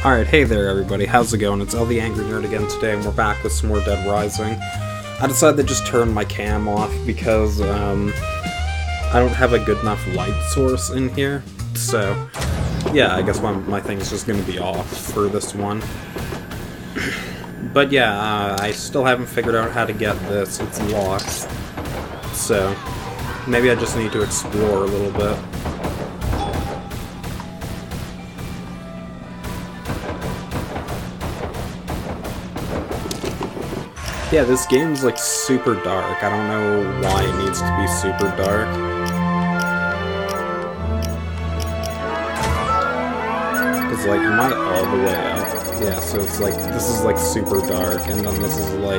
Alright, hey there everybody, how's it going? It's El the Angry Nerd again today, and we're back with some more Dead Rising. I decided to just turn my cam off because, I don't have a good enough light source in here, so, yeah, I guess my thing's just gonna be off for this one. But yeah, I still haven't figured out how to get this, it's locked, so maybe I just need to explore a little bit. Yeah, this game's like super dark. I don't know why it needs to be super dark. Cause like, am I all the way up? Yeah, so it's like, this is like super dark, and then this is like,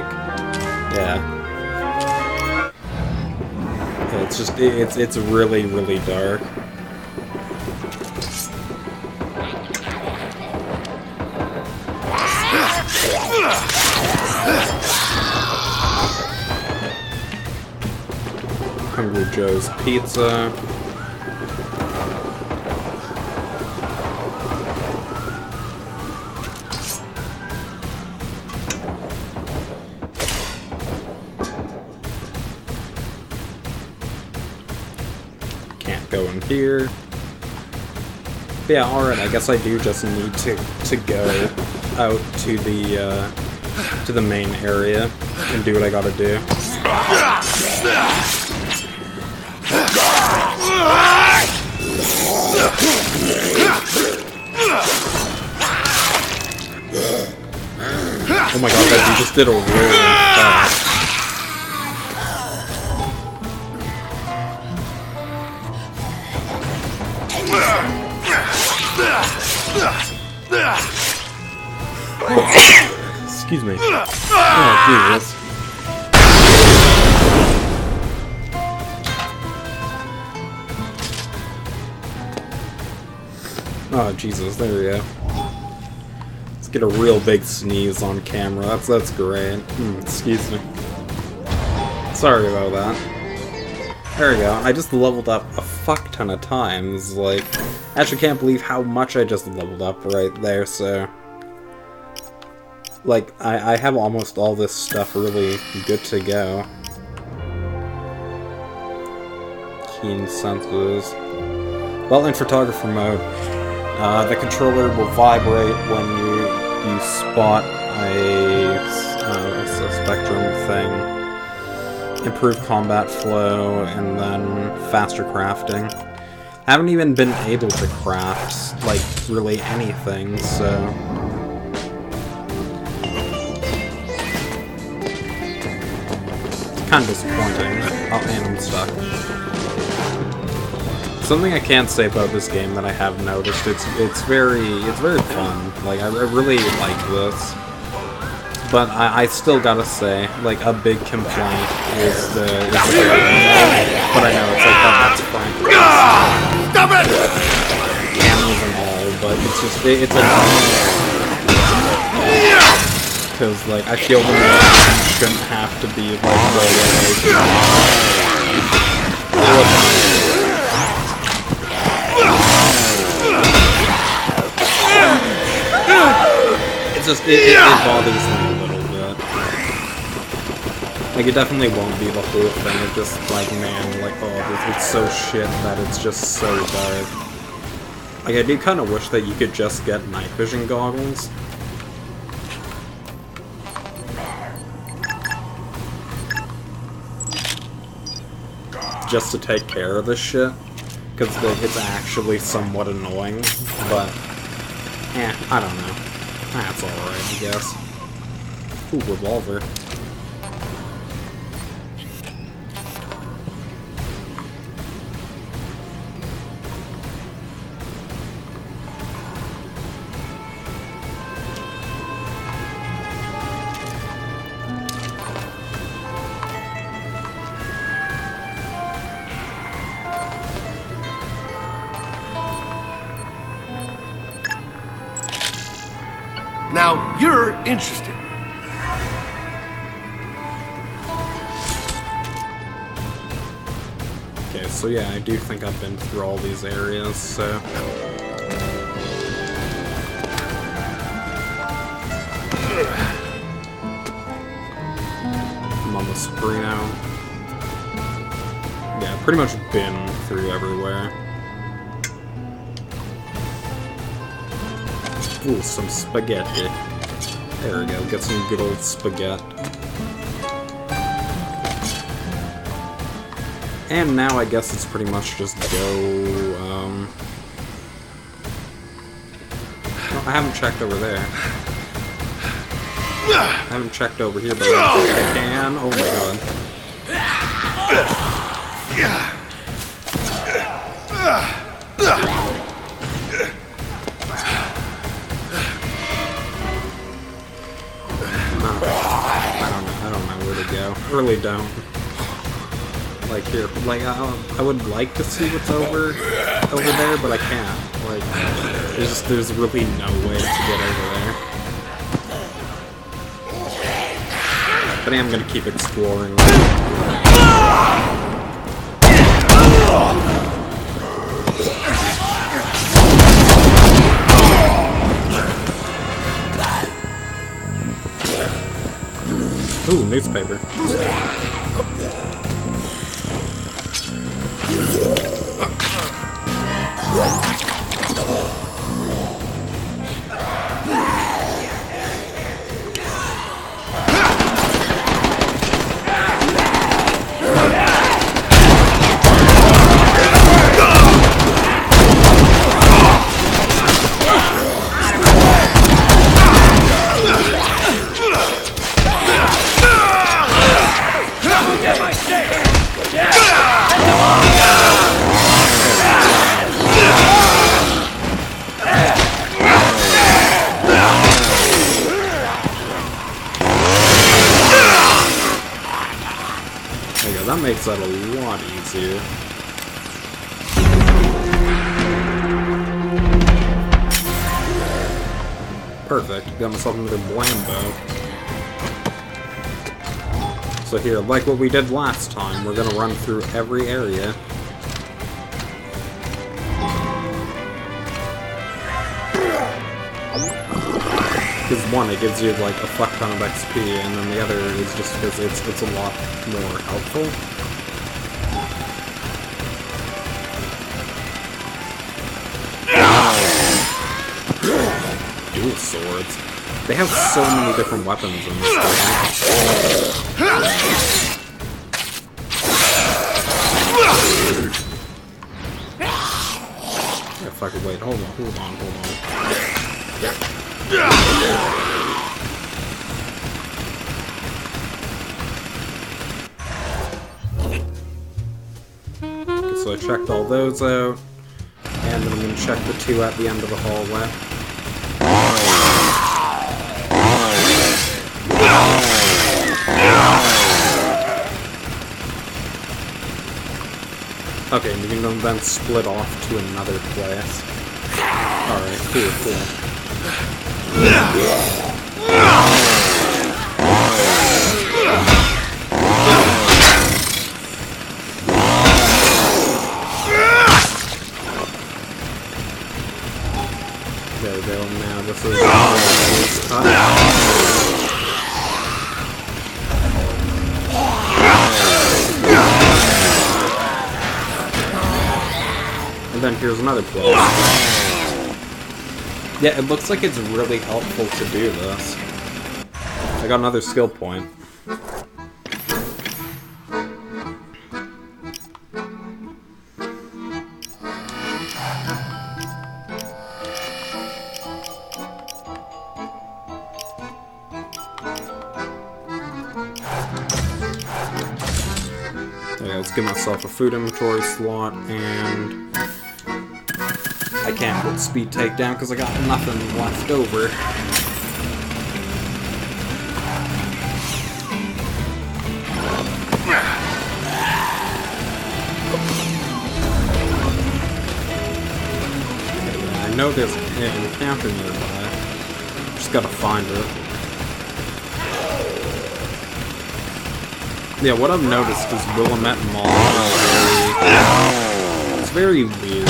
yeah. It's just, it's really, really dark. Hungry Joe's Pizza. Can't go in here. But yeah, alright, I guess I do just need to go out to the main area and do what I gotta do. Oh my god, guys, you just did a really fast. Excuse me. Oh, Jesus. Oh, Jesus, there we go. Let's get a real big sneeze on camera. That's great. Excuse me. Sorry about that. There we go. I just leveled up a fuck ton of times. Like, I actually can't believe how much I just leveled up right there, so... Like, I have almost all this stuff really good to go. Keen senses. Well, in photographer mode, the controller will vibrate when you spot a spectrum thing. Improved combat flow, and then faster crafting. I haven't even been able to craft, like, really anything, so... It's kind of disappointing. Oh, and I'm stuck. Something I can't say about this game that I have noticed, it's very fun. Like, I really like this. But I still gotta say, like, a big complaint is the but I know, it's like, that's fine. Stop it! Cameras and all, but it's just, it's annoying. Because, like, I feel the mission shouldn't have to be, like, the It's just, it bothers me a little bit. Like, it definitely won't be the whole thing, it's just, like, man, like, oh, it's so shit that it's just so dark. Like, I do kind of wish that you could just get night vision goggles. Just to take care of this shit. Because it's actually somewhat annoying, but... I don't know. That's alright, I guess. Ooh, revolver. Now, you're interested. Okay, so yeah, I do think I've been through all these areas, so... I'm on the Sabrino. Yeah, pretty much been through everywhere. Ooh, some spaghetti. There we go, get some good old spaghetti. And now I guess it's pretty much just go, oh, I haven't checked over there. I haven't checked over here, but I think I can. Oh my god. I don't know where to go. Really don't. Like here, like I would like to see what's over there, but I can't. Like there's really no way to get over there. But I am gonna keep exploring. Ooh, newspaper. That makes that a lot easier. Perfect. Got myself another Blambo. So here, like what we did last time, we're gonna run through every area. Because one, it gives you like a fuck ton of XP, and then the other is just because it's a lot more helpful. Dual swords. They have so many different weapons in this game. Yeah, fuck it, wait, hold on. Okay, so I checked all those out, and then I'm going to check the two at the end of the hallway. Okay, and we can then split off to another place. Alright, cool. There we go, now this is and then here's another place. Yeah, it looks like it's really helpful to do this. I got another skill point. Okay, let's give myself a food inventory slot, and I can't put speed takedown because I got nothing left over. I know there's an encounter nearby. Just gotta find it. Yeah, what I've noticed is Willamette Mall is very weird.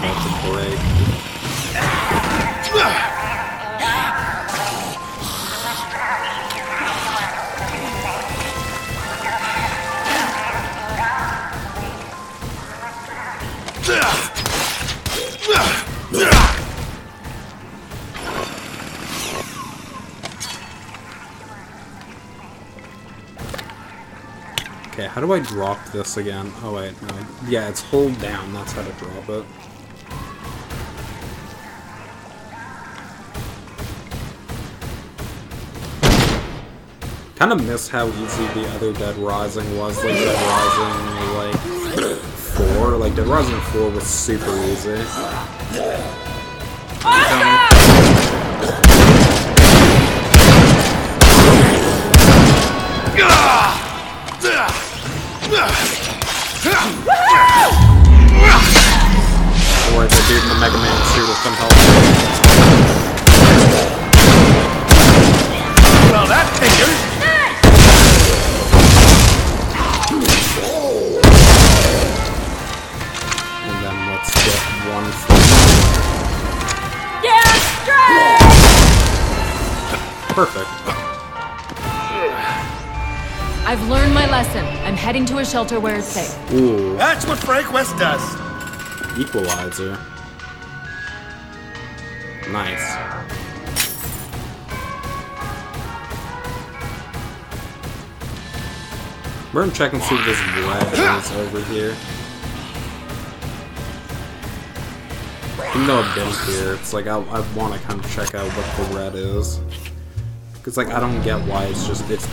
about to break. Okay, how do I drop this again? Oh wait, no. Yeah, it's hold down, that's how to drop it. Kind of miss how easy the other Dead Rising was, like Dead Rising, like, 4. Like, Dead Rising 4 was super easy. Or the dude in the Mega Man suit with some help. Well, that figures. And then let's get one for Yeah, straight! perfect. I've learned my lesson. I'm heading to a shelter where it's safe. Ooh, That's what Frank West does. equalizer. Nice. We're gonna check and see if this red is over here. Even though I've been here, it's like I want to kind of check out what the red is. Because like I don't get why it's just red.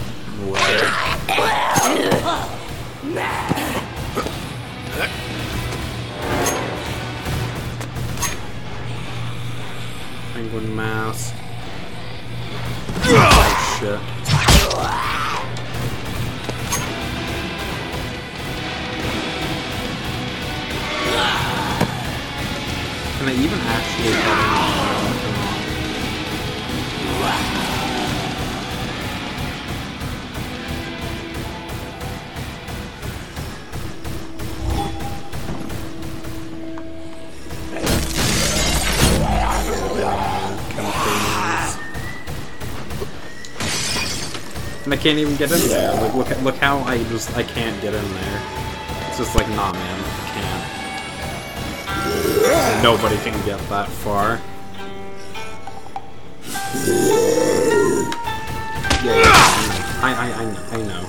Penguin mask. Oh shit. Can I even actually get and I can't even get in there. Like, look how I can't get in there. It's just like, nah, man, I can't. Nobody can get that far. Yeah, I know.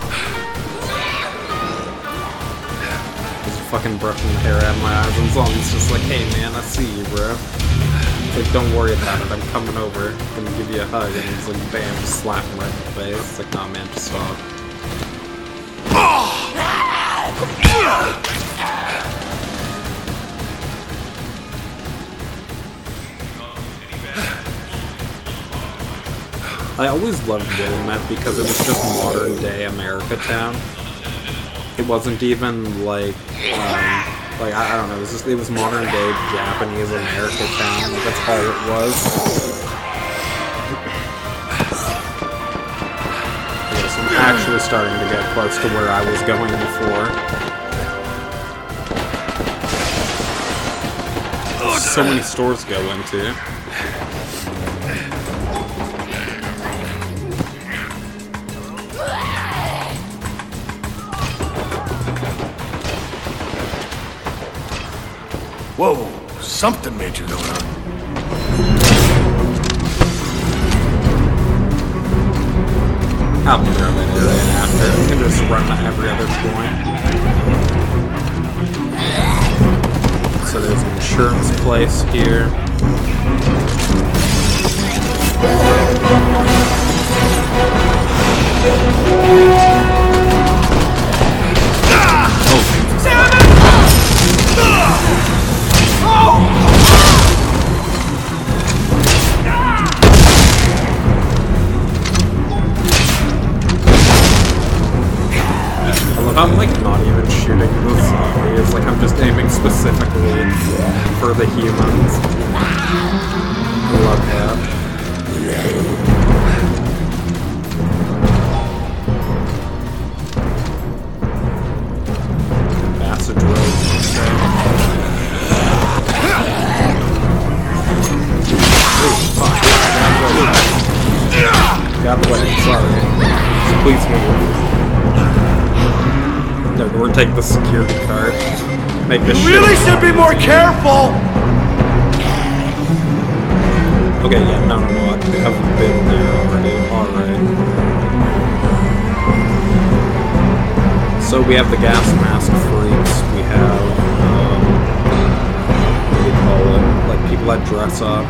He's fucking brushing the hair out of my eyes, and Zombie's just like, hey man, I see you, bro. It's like, don't worry about it, I'm coming over, I'm gonna give you a hug, and he's like, bam, just slap him right in the face. It's like, nah man, just stop. I always loved Willamette because it was just modern day America Town. It wasn't even like I don't know, it was modern day Japanese America Town. Like, that's all it was. Okay, so I'm actually starting to get close to where I was going before. So many stores to go into. Whoa, something major going on. I'll be there later and after. I can just run to every other point. So there's an insurance place here. I'm like not even shooting the zombies, like I'm just aiming specifically for the humans. I love that. Passage road. let's move. No, we're taking the security card. Make this You shit really should be more careful! Okay, yeah, no, I've been there already. Alright. So we have the gas mask freaks, we have, what do you call it? Like, people that dress up.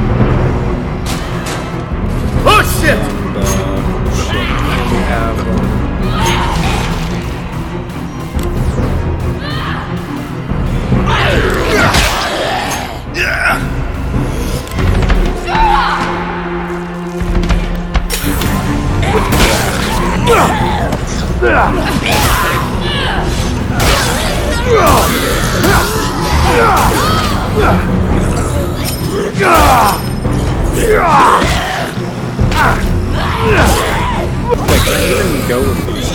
Oh shit! And, shit. We have, like, I didn't go with these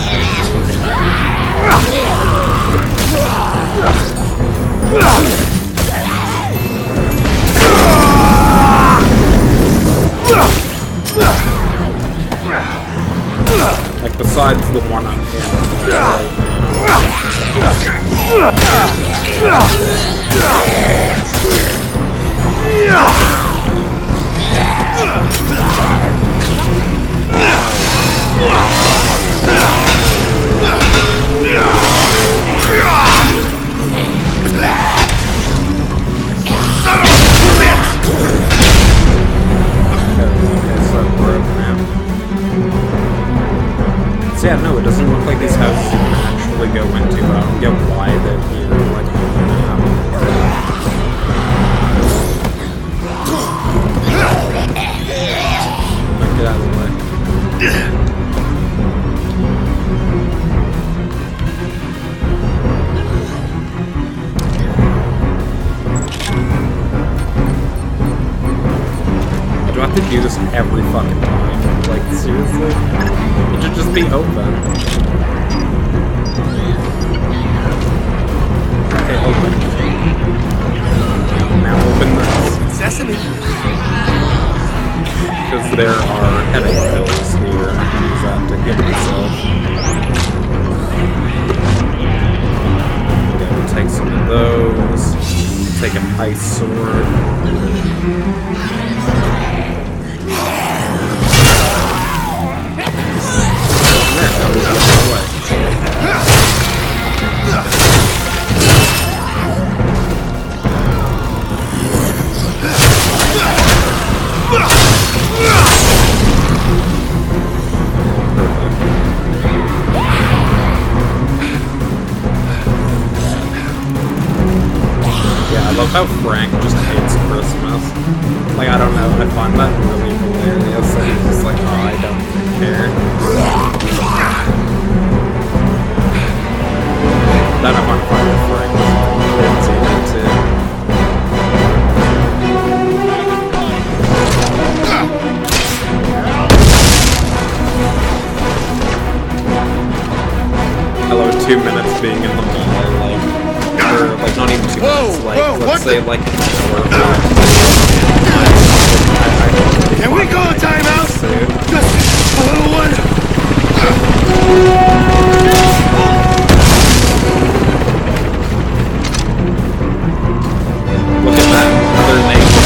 like, besides the one I'm in. So yeah, no, it doesn't look like these houses you can actually go into, but I don't get why they're here, like, on the map. Like, get out of the way. Do I have to do this every fucking time? Like, seriously? It should just be open. Okay, open. Now open this. Sesame. Because there are headache pills here. I can use that to get myself. Okay, we'll take some of those. Take an ice sword. Yeah, I love how Frank just hates Christmas. Like, I don't know, I find that really hilarious. And he's just like, oh, I don't even care. Then I'm on fire with Frank. Didn't see that too. I love 2 minutes being in the mall, like, or, like, not even 2 minutes, like, let's say, like, an hour. Can we call a timeout? Just a little one. Look at that, other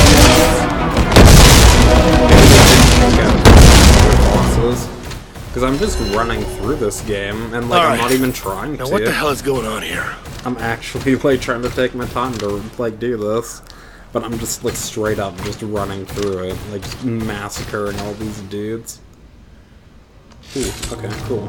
names. Bosses. Because I'm just running through this game, and, like, I'm not even trying to. Now what the hell is going on here? I'm actually, like, trying to take my time to, like, do this. But I'm just, like, straight up just running through it. Like, just massacring all these dudes. Ooh, okay, cool.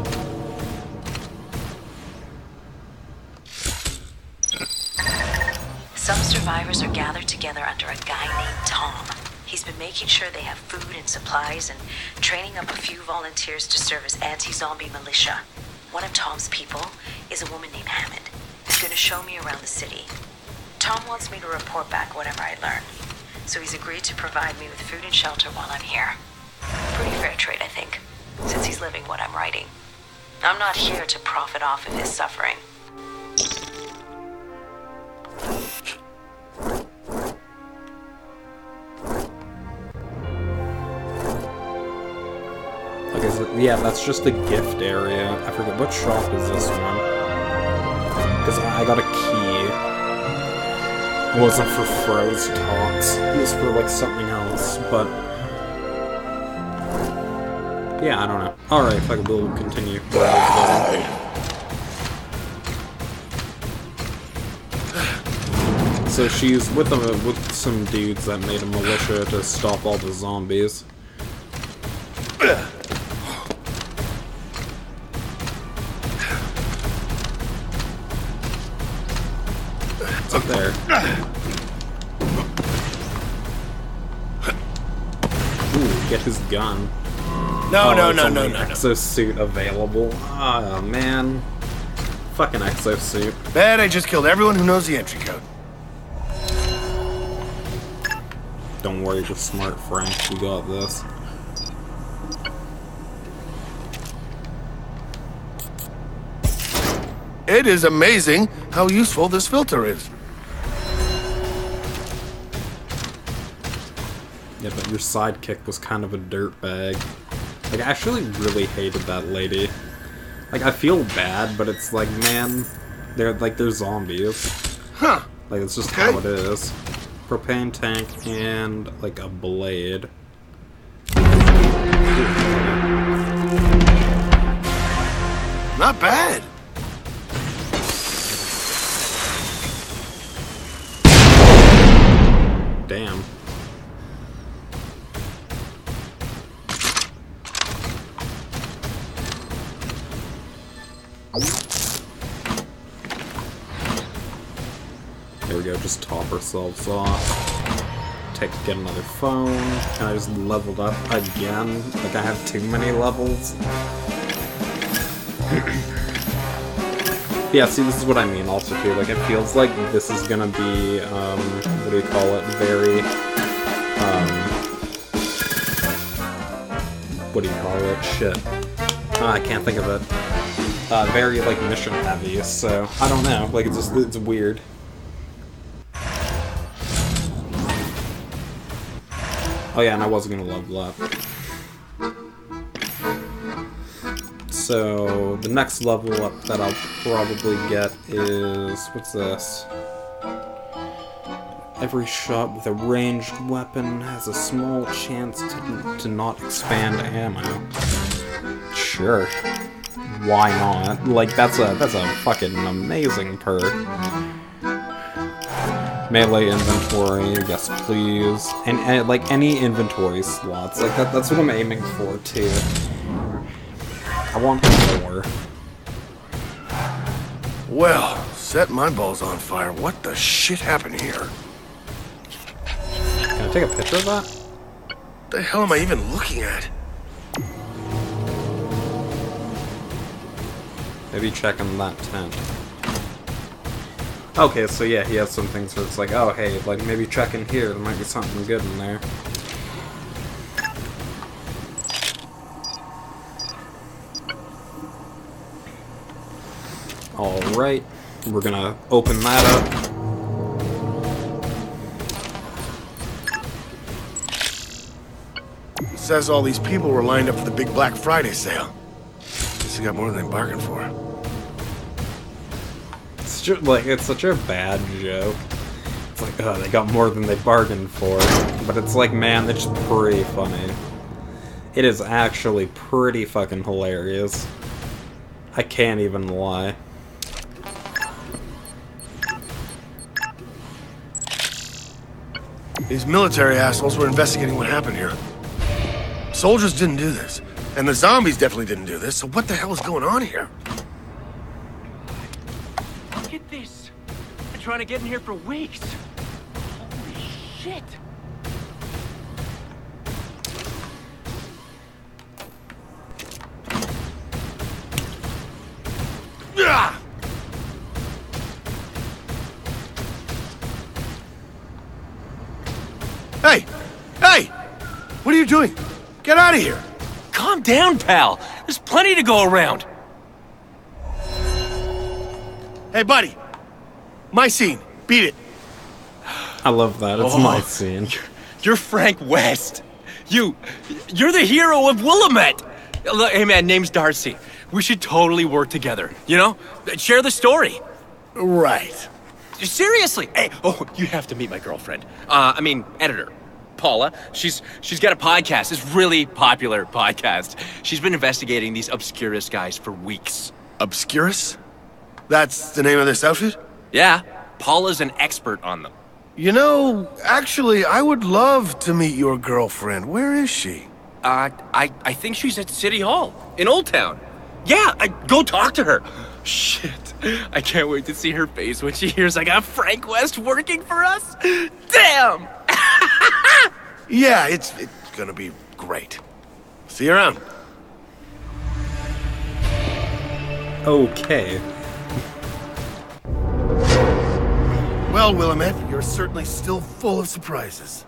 Some survivors are gathered together under a guy named Tom. He's been making sure they have food and supplies and training up a few volunteers to serve as anti-zombie militia. One of Tom's people is a woman named Hammond. He's going to show me around the city. Tom wants me to report back whatever I learn, so he's agreed to provide me with food and shelter while I'm here. Pretty fair trade, I think, since he's living what I'm writing. I'm not here to profit off of his suffering. Okay, so Yeah, that's just a gift area. I forget, what shop is this one? Because I got a key. It wasn't for Froze Talks. It was for, like, something else, but... yeah, I don't know. Alright, we'll continue. So she's with some dudes that made a militia to stop all the zombies. It's up there. Ooh, get his gun. No. Exosuit available. Oh man. Fucking exosuit. Bet I just killed everyone who knows the entry code. Don't worry, we're smart, Frank. We got this. It is amazing how useful this filter is. Yeah, but your sidekick was kind of a dirtbag. Like, I actually really hated that lady. Like, I feel bad, but it's like, man, they're zombies. Huh. Like, it's just Okay. how it is. Propane tank and, like, a blade. Not bad. Damn. There we go, just top ourselves off. Get another phone. And I just leveled up again. Like, I have too many levels. Yeah, see, this is what I mean also, too. Like, it feels like this is gonna be, what do you call it? Very, what do you call it? Shit. I can't think of it. Very, like, mission heavy, so, I don't know. Like, it's weird. Oh yeah, and I wasn't gonna level up. So, the next level up that I'll probably get is... what's this? Every shot with a ranged weapon has a small chance to not expand ammo. Sure. Why not? Like, that's a fucking amazing perk. Melee inventory, yes please. And like, any inventory slots. Like, that's what I'm aiming for, too. I want more. Well, set my balls on fire. What the shit happened here? Can I take a picture of that? What the hell am I even looking at? Maybe check in that tent. Okay, so yeah, he has some things where it's like, oh hey, like maybe check in here, there might be something good in there. Alright, we're gonna open that up. It says all these people were lined up for the big Black Friday sale. Guess they got more than they bargained for. It's just, like, it's such a bad joke. It's like, oh, they got more than they bargained for. But it's like, man, it's just pretty funny. It is actually pretty fucking hilarious. I can't even lie. These military assholes were investigating what happened here. Soldiers didn't do this, and the zombies definitely didn't do this, so what the hell is going on here? Look at this! Been trying to get in here for weeks. Holy shit! Ah! Hey! Hey! What are you doing? Get out of here! Calm down, pal. There's plenty to go around. Hey, buddy! My scene. Beat it. I love that, it's my scene. You're Frank West. You're the hero of Willamette. Look, hey man, name's Darcy. We should totally work together, you know? Share the story. Right. Seriously. Hey, oh, you have to meet my girlfriend. Editor. Paula. She's got a podcast. It's really popular podcast. She's been investigating these Obscurus guys for weeks. Obscurus? That's the name of this outfit? Yeah, Paula's an expert on them. You know, actually, I would love to meet your girlfriend. Where is she? I think she's at City Hall in Old Town. Yeah, go talk to her. Shit, I can't wait to see her face when she hears I got Frank West working for us. Damn! Yeah, it's gonna be great. See you around. Okay. Well, Willamette, you're certainly still full of surprises.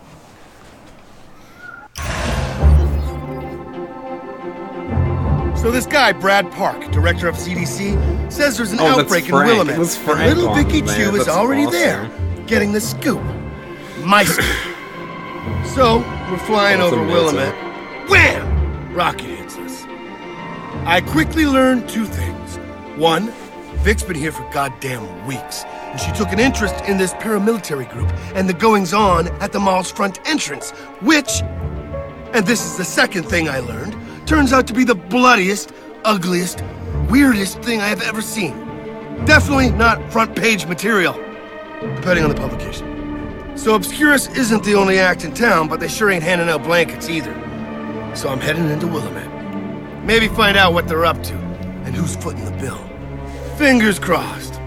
So this guy, Brad Park, director of CDC, says there's an outbreak in Frank. Willamette. It was Frank And little on Vicky there. Chu is That's already awesome. there, getting the scoop. My scoop. So, we're flying That's over amazing. Willamette. Wham! Rocket hits us. I quickly learned two things. One, Vic's been here for goddamn weeks, and she took an interest in this paramilitary group and the goings-on at the mall's front entrance, which, and this is the second thing I learned, turns out to be the bloodiest, ugliest, weirdest thing I have ever seen. Definitely not front-page material, depending on the publication. So Obscurus isn't the only act in town, but they sure ain't handing out blankets either. So I'm heading into Willamette. Maybe find out what they're up to, and who's footing the bill. Fingers crossed.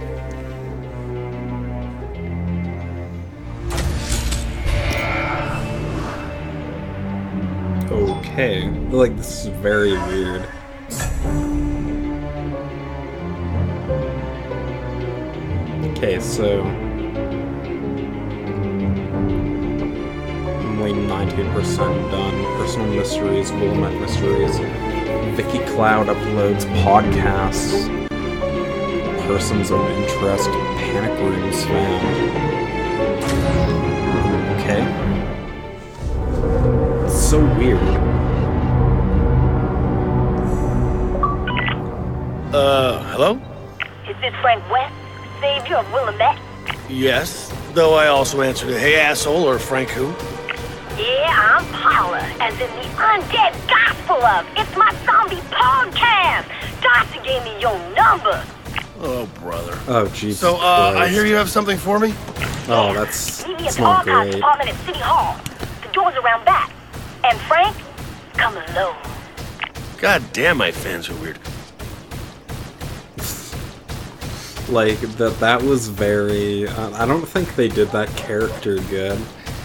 Okay. Like, this is very weird. Okay, so... I'm only 19% done. Personal mysteries, Willamette mysteries. Vicky Cloud uploads podcasts. Persons of interest, panic rooms found. Okay. It's so weird. Hello? Is this Frank West, savior of Willamette? Yes, though I also answered a hey asshole or Frank who. Yeah, I'm Paula, as in the undead gospel of It's My Zombie podcast. Darcy gave me your number. Oh, brother. Oh, Jesus So, I Christ. hear you have something for me? Oh, that's Meet me at it's the not archives great. department at City Hall. The door's around back. And Frank, come alone. God damn, my fans are weird. Like, that was very... I don't think they did that character good.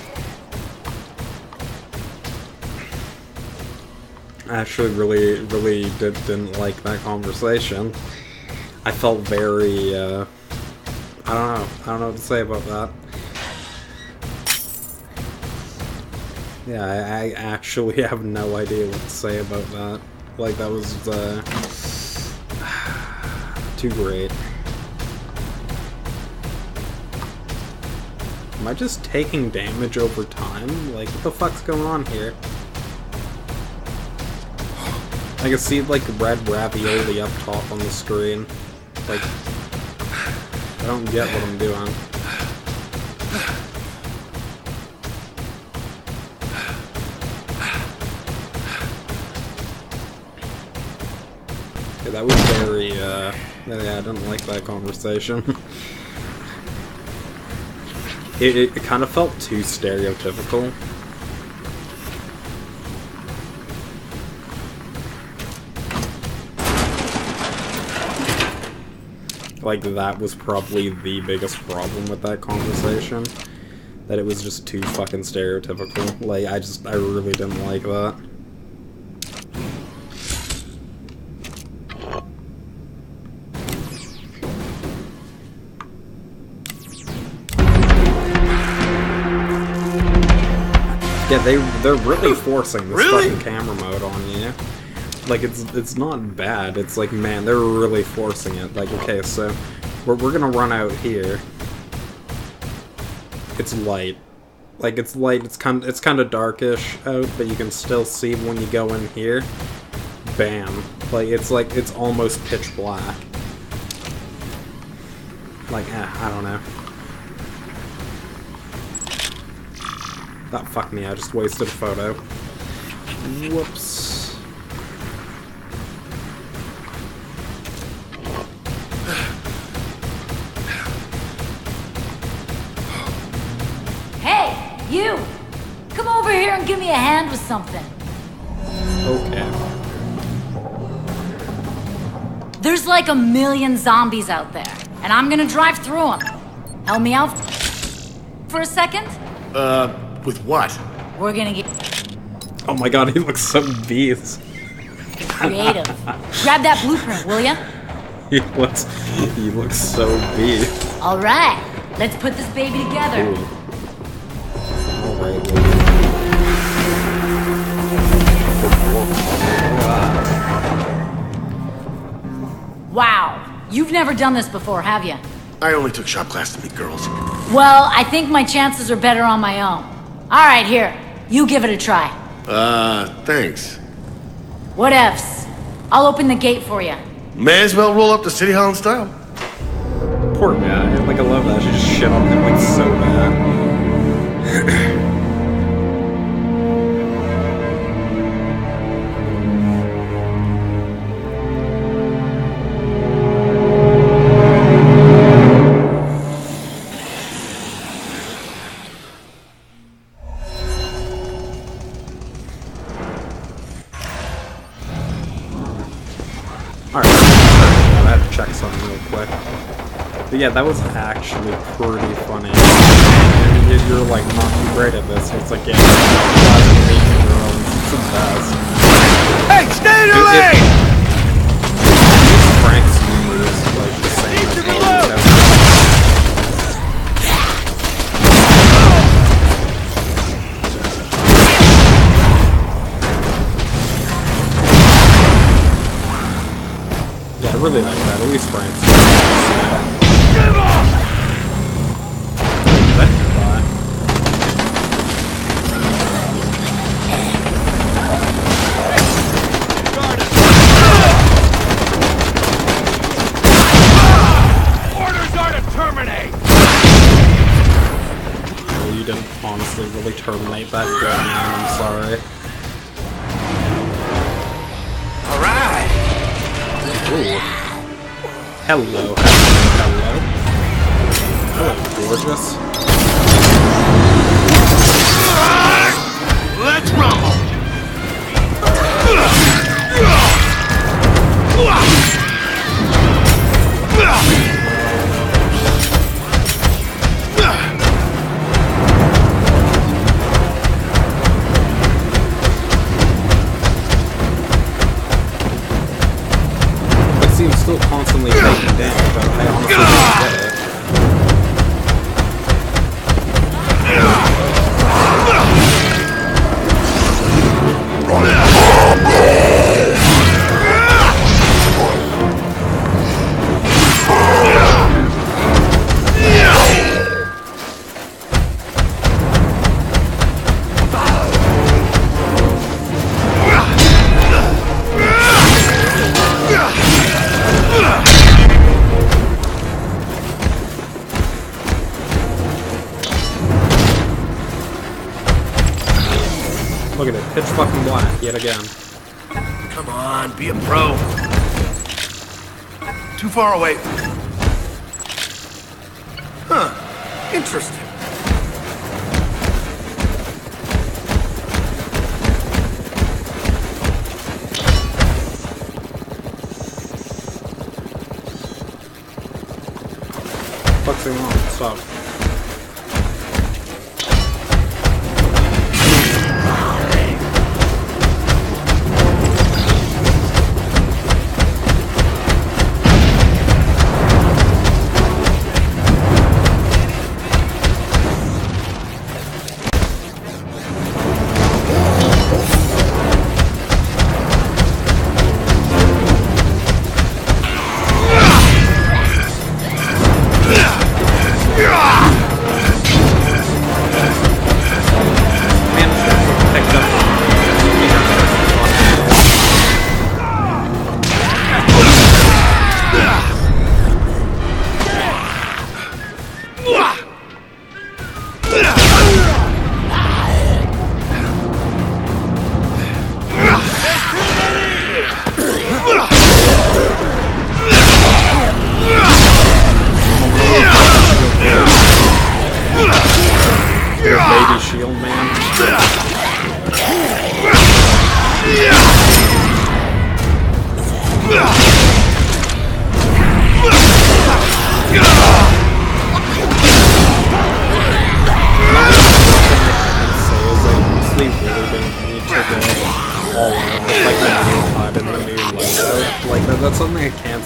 I actually really didn't like that conversation. I felt very, I don't know what to say about that. Yeah, I actually have no idea what to say about that. Like, that was, too great. Am I just taking damage over time? Like, what the fuck's going on here? I can see, like, red ravioli up top on the screen. Like, I don't get what I'm doing. Okay, that was very, yeah, I didn't like that conversation. It kind of felt too stereotypical. Like, that was probably the biggest problem with that conversation. That it was just too fucking stereotypical. Like, I really didn't like that. Yeah, they're really forcing this fucking camera mode on you. Like, it's not bad. It's like, man, they're really forcing it. Like, okay, so we're gonna run out here. It's light. Like, it's light. It's kind of darkish out, but you can still see when you go in here. bam. Like, it's almost pitch black. Like, I don't know. That fucked me, I just wasted a photo. Whoops. Hey, you! Come over here and give me a hand with something. Okay. There's like a million zombies out there, and I'm gonna drive through them. Help me out for a second? With what? We're gonna get Oh my god, he looks so beast. creative. Grab that blueprint, will ya? He looks so beast. All right, let's put this baby together. Ooh. Alright, Wow, you've never done this before, have you? I only took shop class to meet girls. Well, I think my chances are better on my own. All right, here, you give it a try. Thanks. Whatevs. I'll open the gate for you. May as well roll up to City Hall in style. poor guy. Like, I love that. She just shit on him, like, so bad. Alright, I had to check something real quick. But yeah, that was actually pretty funny. And you're like not too great at this, so it's like, yeah, it's the best. Hey, stay in your lane! Frank's moves, like the same as all these Yeah, I really like that. At least Frank's. Give up! That could die. Orders are to terminate! Well, you didn't honestly really terminate that good, man. I'm sorry. Alright! Ooh. Hello, hello, hello. Hello, gorgeous. Let's rumble! It seems still constantly taking damage, but I honestly don't get it. Look at it, pitch fucking black yet again. Come on, be a pro. Too far away. Huh. Interesting. What's going on? Stop. Yeah!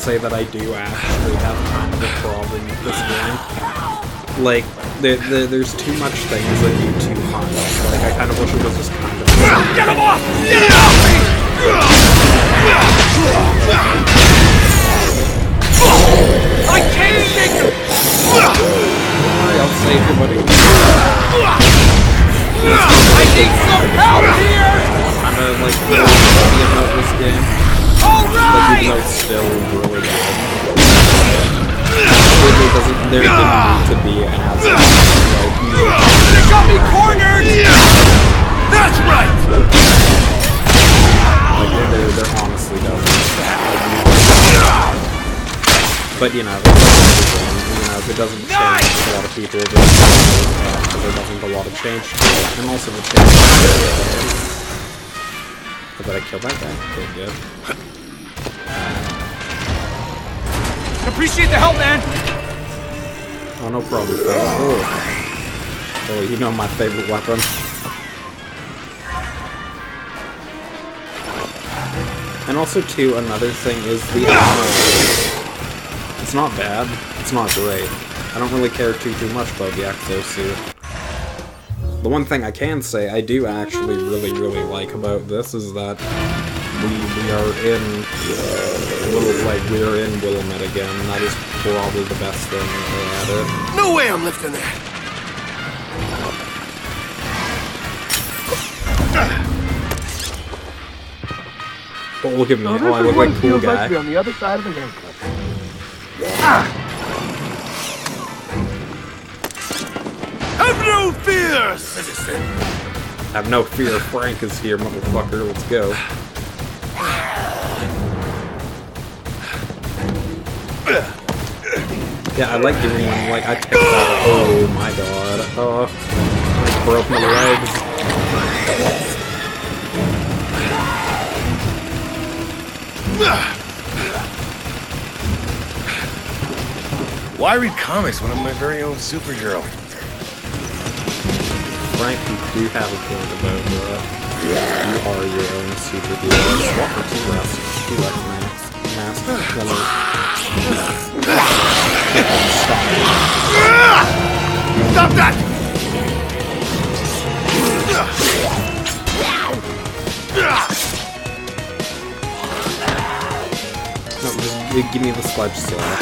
say that I do actually have kind of a problem with this game. Like, there's too much things that do too much. Like, I kind of wish it was just kind of... Get him off! Get him off me! I can't make him! Don't worry, I'll save you, buddy. I need some help here! Kind of like funny about this game. But even though it's still really good. There didn't need to be as They got me cornered! That's right! like they're honestly doesn't. But you know, if it doesn't change, a lot of people just because there doesn't a lot of change to it. And also the change. Did I kill that guy? Okay, good. Appreciate the help, man! Oh, no problem, fella. Oh, you know my favorite weapon. And also, too, another thing is the ammo. It's not bad. It's not great. I don't really care too much about the exosuit. The one thing I can say I do actually really like about this is that we are in we are in Willamette again, and that is probably the best thing at it. No way I'm lifting that! Oh, look at me. Oh, I look like a cool guy. On the other side of the lake. Have no fear, citizen! Have no fear, Frank is here, motherfucker. Let's go. Yeah, I like doing one, like, I take that. Oh my god. Oh, I broke my legs. Why read comics when I'm my very own superhero? Frank, you do have a point about that. You are your own superhero. Swap for T-Rex. T-Rex mask. Stop that! No, just give me the sludge slap.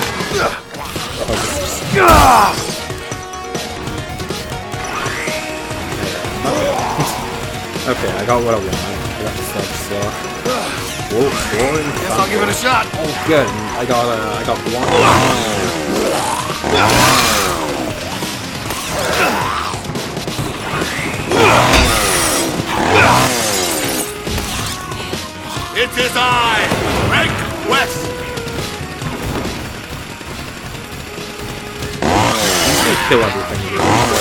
Okay, I got what I want. I got the sludge slap. Whoa, Guess I'll give it a shot. Oh, good. I got one. It is I, Frank West. I'm gonna kill everything here.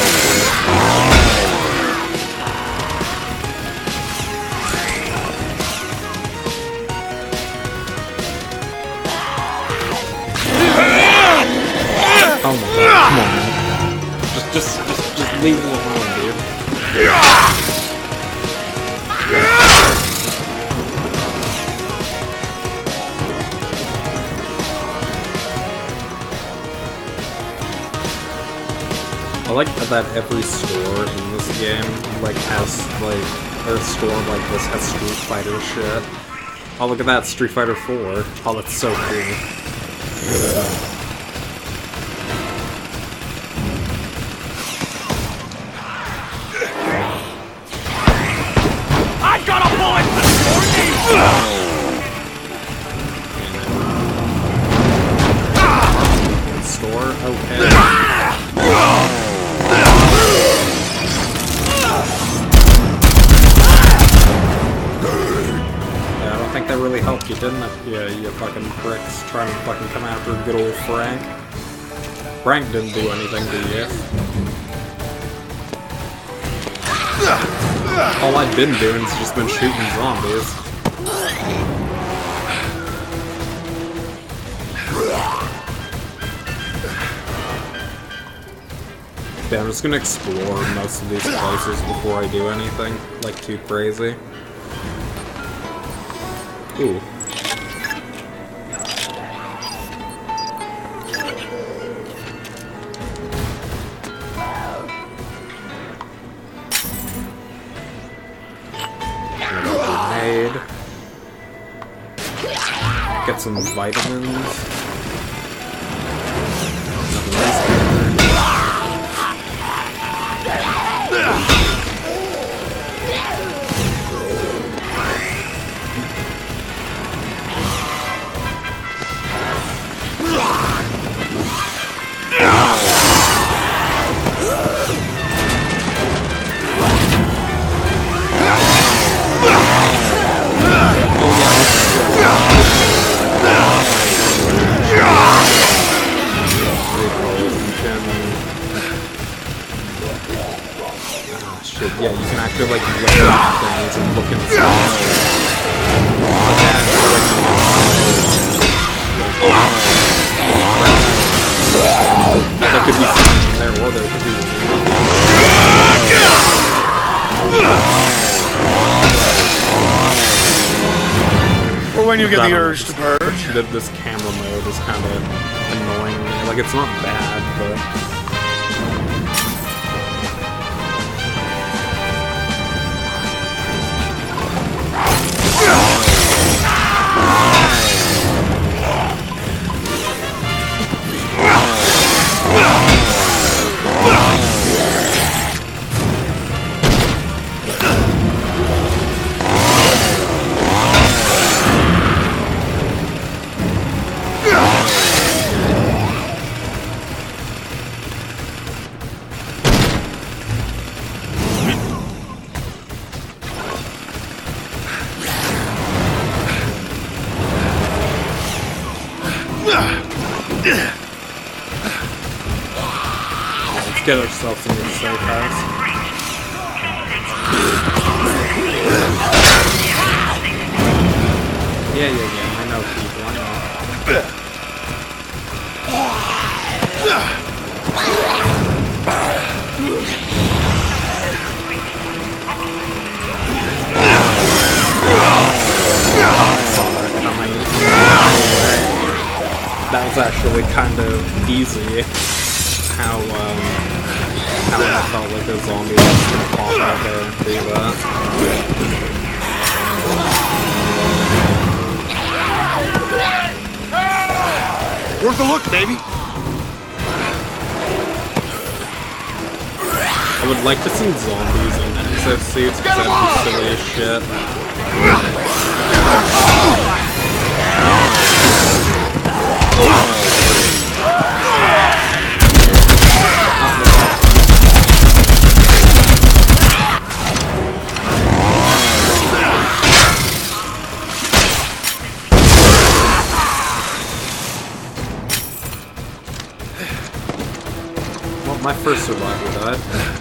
Oh my god, come on, man. Just leave me alone, dude. I like that every store in this game, like, has, like, or a store like this has Street Fighter shit. Oh, look at that, Street Fighter 4. Oh, that's so cool. Store? Okay. Yeah, I don't think that really helped you, didn't it? Yeah, you fucking pricks trying to fucking come after good old Frank. Frank didn't do anything to you. All I've been doing is just been shooting zombies. Yeah, I'm just gonna explore most of these places before I do anything, like, too crazy. Ooh. some vitamins. Yeah, you can actually like look at things and look inside. There could be something there, or there could be. Or when you get the urge to purge. This camera mode is kind of annoying me. Like, it's not bad, but. Let's get ourselves into the safe house. Yeah, I know people, I know. That was actually kind of easy. How I felt like a zombie was gonna pop out there and do that. Worth a look, baby. I would like to see zombies in exosuits because that'd be silly as shit. Well, my first survivor died.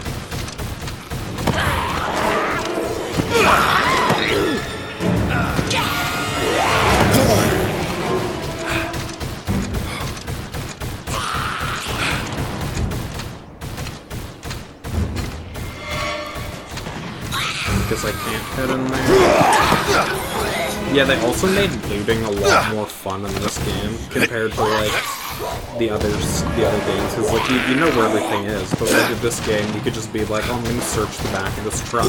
Because I can't head in there. Yeah, they also made looting a lot more fun in this game compared to like the other games. Because like you know where everything is, but like in this game you could just be like, oh, I'm gonna search the back of this truck.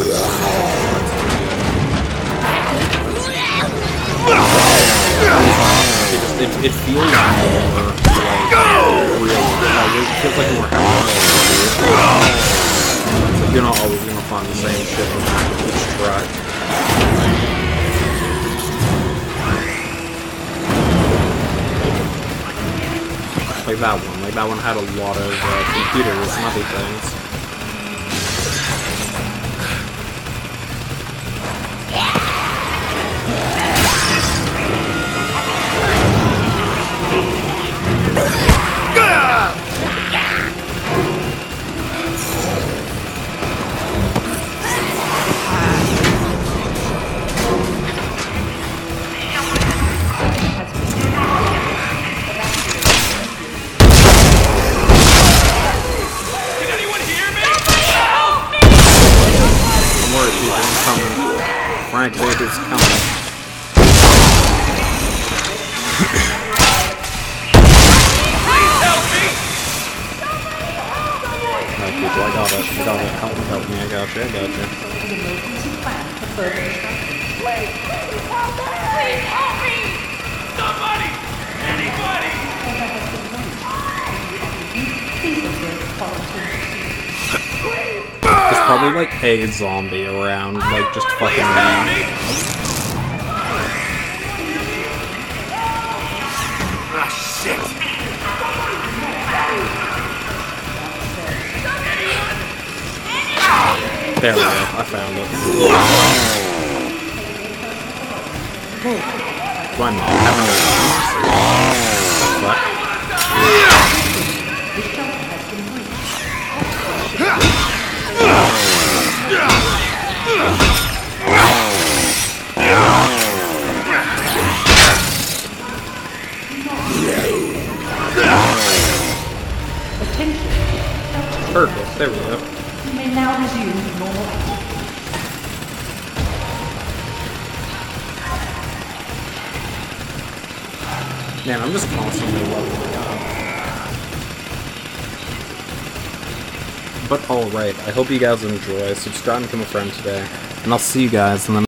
It feels more like real. It feels like more happy. You're not always gonna find the same shit on each track. Like that one. Like that one had a lot of computers and other things. Frank Baker's coming. Please help me! Alright people, I got it. Help me, I got you. Please help me! Somebody probably like a zombie around, like just fucking around. Ah, shit. There we go, I found it. Why not? What? Perfect, there we go. You may now resume normal activity. Man, I'm just constantly leveling up. But alright, I hope you guys enjoy. Subscribe and become a friend today. And I'll see you guys in the